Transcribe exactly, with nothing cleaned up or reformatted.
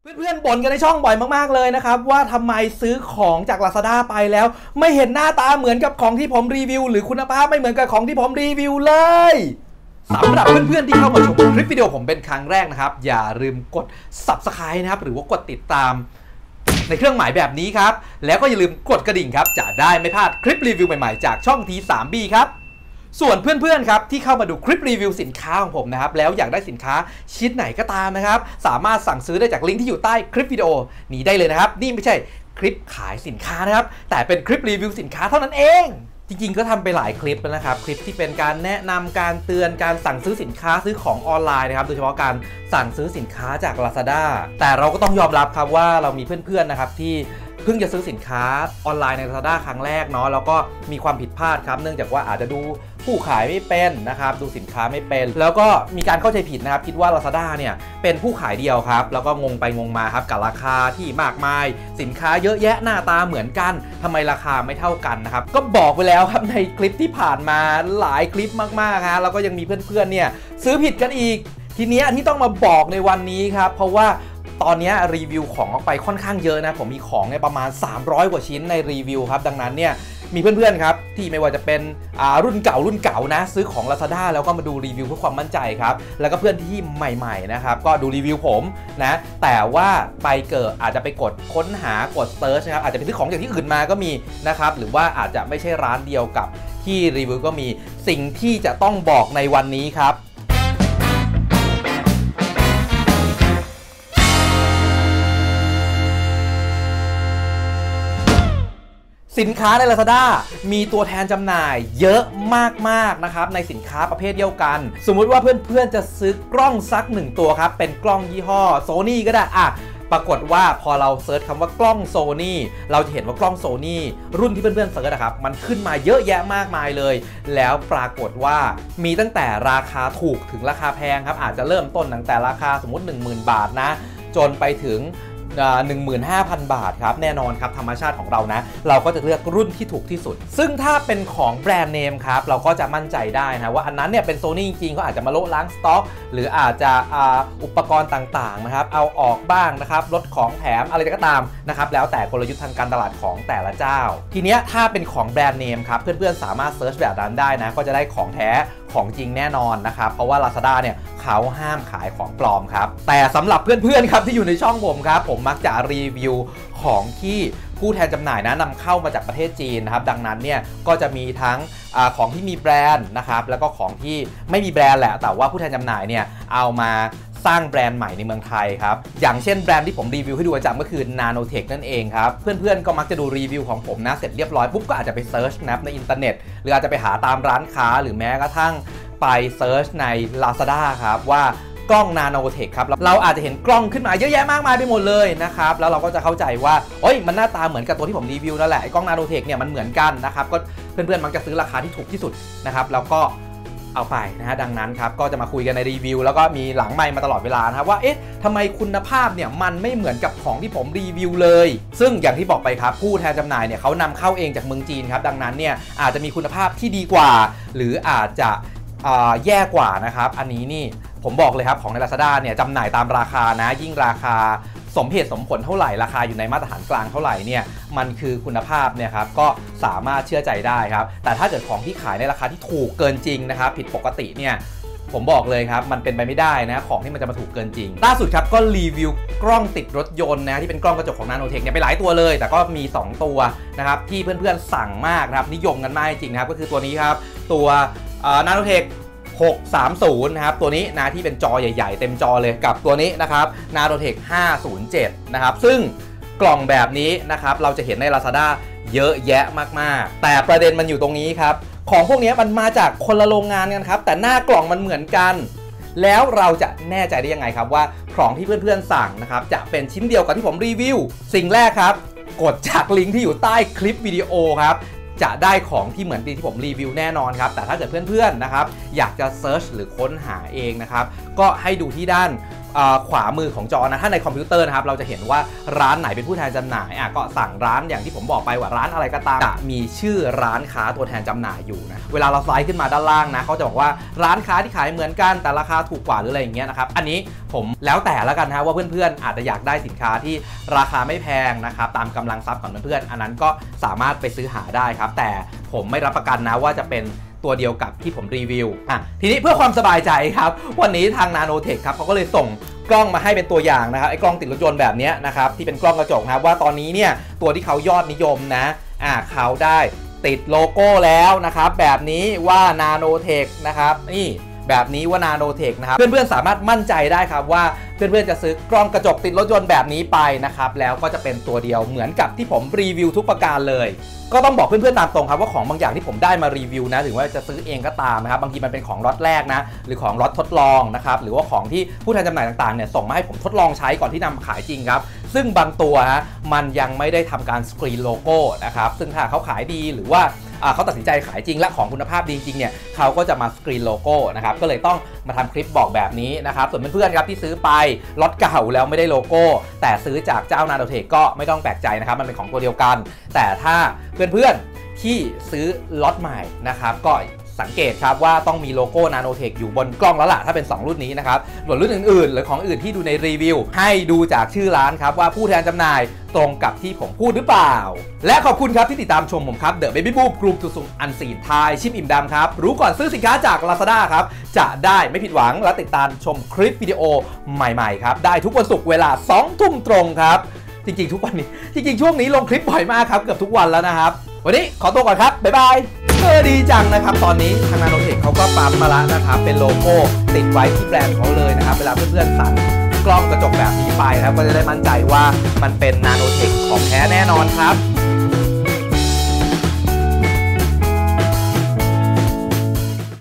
เพื่อนๆบ่นกันในช่องบ่อยมากๆเลยนะครับว่าทำไมซื้อของจาก Lazada ไปแล้วไม่เห็นหน้าตาเหมือนกับของที่ผมรีวิวหรือคุณภาพไม่เหมือนกับของที่ผมรีวิวเลยสำหรับเพื่อนๆที่เข้ามาชมคลิปวิดีโอผมเป็นครั้งแรกนะครับอย่าลืมกด ซับสไครบ์ นะครับหรือว่ากดติดตามในเครื่องหมายแบบนี้ครับแล้วก็อย่าลืมกดกระดิ่งครับจะได้ไม่พลาดคลิปรีวิวใหม่ๆจากช่อง ที ทรี บี ครับส่วนเพื่อนๆครับที่เข้ามาดูคลิปรีวิวสินค้าของผมนะครับแล้วอยากได้สินค้าชิ้นไหนก็ตามนะครับสามารถสั่งซื้อได้จากลิงก์ที่อยู่ใต้คลิปวิดีโอนี้ได้เลยนะครับนี่ไม่ใช่คลิปขายสินค้านะครับแต่เป็นคลิปรีวิวสินค้าเท่านั้นเองจริงๆก็ทำไปหลายคลิปแล้วนะครับคลิปที่เป็นการแนะนำการเตือนการสั่งซื้อสินค้าซื้อของออนไลน์นะครับโดยเฉพาะการสั่งซื้อสินค้าจาก Lazada แต่เราก็ต้องยอมรับครับว่าเรามีเพื่อนๆนะครับที่เพิ่งจะซื้อสินค้าออนไลน์ใน Lazada ครั้งแรกเนาะแล้วก็มีความผิดพลาดครับเนื่องจากว่าอาจจะดูผู้ขายไม่เป็นนะครับดูสินค้าไม่เป็นแล้วก็มีการเข้าใจผิดนะครับคิดว่า Lazada เนี่ยเป็นผู้ขายเดียวครับแล้วก็งงไปงงมาครับกับราคาที่มากมายสินค้าเยอะแยะหน้าตาเหมือนกันทำไมราคาไม่เท่ากันนะครับก็บอกไปแล้วครับในคลิปที่ผ่านมาหลายคลิปมากๆฮะแล้วก็ยังมีเพื่อนๆเนี่ยซื้อผิดกันอีกทีนี้ที่ต้องมาบอกในวันนี้ครับเพราะว่าตอนนี้รีวิวของออกไปค่อนข้างเยอะนะผมมีของในประมาณสามร้อยกว่าชิ้นในรีวิวครับดังนั้นเนี่ยมีเพื่อนๆครับที่ไม่ว่าจะเป็นรุ่นเก่ารุ่นเก่านะซื้อของ Lazada แล้วก็มาดูรีวิวเพื่อความมั่นใจครับแล้วก็เพื่อนที่ใหม่ๆนะครับก็ดูรีวิวผมนะแต่ว่าไปเกิดอาจจะไปกดค้นหากดเซิร์ชนะครับอาจจะไปซื้อของจากที่อื่นมาก็มีนะครับหรือว่าอาจจะไม่ใช่ร้านเดียวกับที่รีวิวก็มีสิ่งที่จะต้องบอกในวันนี้ครับสินค้าใน Lazada มีตัวแทนจำหน่ายเยอะมากๆนะครับในสินค้าประเภทเดียวกันสมมุติว่าเพื่อนๆจะซื้อกล้องสักหนึ่งตัวครับเป็นกล้องยี่ห้อ Sony ก็ได้อะปรากฏว่าพอเราเซิร์ชคำว่ากล้อง Sony เราจะเห็นว่ากล้อง Sony รุ่นที่เพื่อนๆเซิร์ชนะครับมันขึ้นมาเยอะแยะมากมายเลยแล้วปรากฏว่ามีตั้งแต่ราคาถูกถึงราคาแพงครับอาจจะเริ่มต้นตั้งแต่ราคาสมมุติ หนึ่งหมื่น บาทนะจนไปถึงหนึ่งหมื่นห้าพัน บาทครับแน่นอนครับธรรมชาติของเรานะเราก็จะเลือกรุ่นที่ถูกที่สุดซึ่งถ้าเป็นของแบรนด์เนมครับเราก็จะมั่นใจได้นะว่าอันนั้นเนี่ยเป็น Sony จริงๆก็อาจจะมาโละล้างสต็อกหรืออาจจะอุปกรณ์ต่างๆนะครับเอาออกบ้างนะครับลดของแถมอะไรก็ตามนะครับแล้วแต่กลยุทธ์ทางการตลาดของแต่ละเจ้าทีเนี้ยถ้าเป็นของแบรนด์เนมครับเพื่อนๆสามารถเซิร์ชแบบนั้นได้นะก็จะได้ของแท้ของจริงแน่นอนนะครับเพราะว่า Lazada เนี่ยเขาห้ามขายของปลอมครับแต่สำหรับเพื่อนๆครับที่อยู่ในช่องผมครับผมมักจะรีวิวของที่ผู้แทนจำหน่ายนะนำเข้ามาจากประเทศจีนนะครับดังนั้นเนี่ยก็จะมีทั้งอของที่มีแบรนด์นะครับแล้วก็ของที่ไม่มีแบรนด์แหละแต่ว่าผู้แทนจำหน่ายเนี่ยเอามาสร้างแบรนด์ใหม่ในเมืองไทยครับอย่างเช่นแบรนด์ที่ผมรีวิวให้ดูประจำก็คือ Nanotech นั่นเองครับเพื่อนๆก็มักจะดูรีวิวของผมนะเสร็จเรียบร้อยปุ๊บก็อาจจะไปเซิร์ชนะในอินเทอร์เน็ตหรืออาจจะไปหาตามร้านค้าหรือแม้กระทั่งไปเซิร์ชใน Lazada ครับว่ากล้อง Nanotech ครับเราอาจจะเห็นกล้องขึ้นมาเยอะแยะมากมายไปหมดเลยนะครับแล้วเราก็จะเข้าใจว่าโอ้ยมันหน้าตาเหมือนกับตัวที่ผมรีวิวนั่นแหละไอ้กล้อง Nanotech เนี่ยมันเหมือนกันนะครับก็เพื่อนๆมักจะซื้อราคาที่ถูกที่สุดนะครับแล้วก็เอาไปนะฮะดังนั้นครับก็จะมาคุยกันในรีวิวแล้วก็มีหลังไมค์มาตลอดเวลานะครับว่าเอ๊ะทำไมคุณภาพเนี่ยมันไม่เหมือนกับของที่ผมรีวิวเลยซึ่งอย่างที่บอกไปครับผู้แทนจำหน่ายเนี่ยเขานำเข้าเองจากเมืองจีนครับดังนั้นเนี่ยอาจจะมีคุณภาพที่ดีกว่าหรืออาจจะแย่กว่านะครับอันนี้นี่ผมบอกเลยครับของใน Lazada เนี่ยจำหน่ายตามราคานะยิ่งราคาสมเหตุสมผลเท่าไหร่ราคาอยู่ในมาตรฐานกลางเท่าไหร่เนี่ยมันคือคุณภาพเนี่ยครับก็สามารถเชื่อใจได้ครับแต่ถ้าเกิดของที่ขายในราคาที่ถูกเกินจริงนะครับผิดปกติเนี่ยผมบอกเลยครับมันเป็นไปไม่ได้นะของที่มันจะมาถูกเกินจริงล่าสุดครับก็รีวิวกล้องติดรถยนต์นะที่เป็นกล้องกระจกของ Nanotech เนี่ยไปหลายตัวเลยแต่ก็มีสองตัวนะครับที่เพื่อนๆสั่งมากนะครับนิยมกันมากจริงนะครับก็คือตัวนี้ครับตัว Nanotechหกสามศูนย์นะครับตัวนี้นะที่เป็นจอใหญ่ๆเต็มจอเลยกับตัวนี้นะครับ Nanotech ห้าศูนย์เจ็ดนะครับซึ่งกล่องแบบนี้นะครับเราจะเห็นใน Lazada เยอะแยะมากๆแต่ประเด็นมันอยู่ตรงนี้ครับของพวกนี้มันมาจากคนละโรงงานกันครับแต่หน้ากล่องมันเหมือนกันแล้วเราจะแน่ใจได้ยังไงครับว่าของที่เพื่อนๆสั่งนะครับจะเป็นชิ้นเดียวกับที่ผมรีวิวสิ่งแรกครับกดจากลิงก์ที่อยู่ใต้คลิปวิดีโอครับจะได้ของที่เหมือนที่ผมรีวิวแน่นอนครับแต่ถ้าเกิดเพื่อนๆนะครับอยากจะเซิร์ชหรือค้นหาเองนะครับก็ให้ดูที่ด้านขวามือของจอนะถ้าในคอมพิวเตอร์นะครับเราจะเห็นว่าร้านไหนเป็นผู้แทนจำหน่ายอ่ะก็สั่งร้านอย่างที่ผมบอกไปว่าร้านอะไรก็ตามจะมีชื่อร้านค้าตัวแทนจำหน่ายอยู่นะเวลาเราสไลด์ขึ้นมาด้านล่างนะเขาจะบอกว่าร้านค้าที่ขายเหมือนกันแต่ราคาถูกกว่าหรืออะไรอย่างเงี้ยนะครับอันนี้ผมแล้วแต่ละกันนะว่าเพื่อนๆอาจจะอยากได้สินค้าที่ราคาไม่แพงนะครับตามกำลังทรัพย์ของเพื่อนๆอันนั้นก็สามารถไปซื้อหาได้ครับแต่ผมไม่รับประกันนะว่าจะเป็นตัวเดียวกับที่ผมรีวิวอ่ะทีนี้เพื่อความสบายใจครับวันนี้ทาง Nanotech ครับเขาก็เลยส่งกล้องมาให้เป็นตัวอย่างนะครับไอ้กล้องติดรถยนต์แบบนี้นะครับที่เป็นกล้องกระจกนะครับว่าตอนนี้เนี่ยตัวที่เขายอดนิยมนะอ่ะเขาได้ติดโลโก้แล้วนะครับแบบนี้ว่า Nanotech นะครับนี่แบบนี้ว่า Nanotech นะครับเพื่อนๆสามารถมั่นใจได้ครับว่าเพื่อนๆจะซื้อกล้องกระจกติดรถยนต์แบบนี้ไปนะครับแล้วก็จะเป็นตัวเดียวเหมือนกับที่ผมรีวิวทุกประการเลยก็ต้องบอกเพื่อนๆตามตรงครับว่าของบางอย่างที่ผมได้มารีวิวนะถึงว่าจะซื้อเองก็ตามนะครับบางทีมันเป็นของล็อตแรกนะหรือของล็อตทดลองนะครับหรือว่าของที่ผู้แทนจำหน่ายต่างๆเนี่ยส่งมาให้ผมทดลองใช้ก่อนที่นำขายจริงครับซึ่งบางตัวฮะมันยังไม่ได้ทำการสกรีนโลโก้นะครับซึ่งถ้าเขาขายดีหรือว่าเขาตัดสินใจขายจริงและของคุณภาพดีจริงเนี่ยเขาก็จะมาสกรีนโลโก้นะครับก็เลยต้องมาทำคลิปบอกแบบนี้นะครับส่วนเพื่อนๆครับที่ซื้อไปล็อตเก่าแล้วไม่ได้โลโก้แต่ซื้อจากเจ้า Nanotech ก็ไม่ต้องแปลกใจนะครับมันเป็นของตัวเดียวกันแต่ถ้าเพื่อนๆที่ซื้อล็อตใหม่นะครับก็สังเกตครับว่าต้องมีโลโก้ Nanotech อยู่บนกล้องแล้วล่ะถ้าเป็นสองรุ่นนี้นะครับส่วนรุ่นอื่นๆหรือของอื่นที่ดูในรีวิวให้ดูจากชื่อร้านครับว่าผู้แทนจำหน่ายตรงกับที่ผมพูดหรือเปล่าและขอบคุณครับที่ติดตามชมผมครับ The Baby Boom Group ทุกสุงอันซีนทายชิปอิ่มดำครับรู้ก่อนซื้อสินค้าจาก Lazada ครับจะได้ไม่ผิดหวังและติดตามชมคลิปวิดีโอใหม่ๆครับได้ทุกวันศุกร์เวลาสองทุ่มตรงครับจริงๆทุกวันนี้จริงๆช่วงนี้ลงคลิปบ่อยมากครับเกือบทุกวันแล้วนะครับวันนี้ขอตัวก่อนครับบ๊ายบายเออดีจังนะครับตอนนี้ทาง Nanotech เขาก็ปั๊มมาแล้วนะครับเป็นโลโก้ติดไว้ที่แบรนด์เขาเลยนะครับเวลาเพื่อนๆสั่งกล้องกระจกแบบนี้ไปนะครับก็จะได้มั่นใจว่ามันเป็น Nanotech ของแท้แน่นอนครับ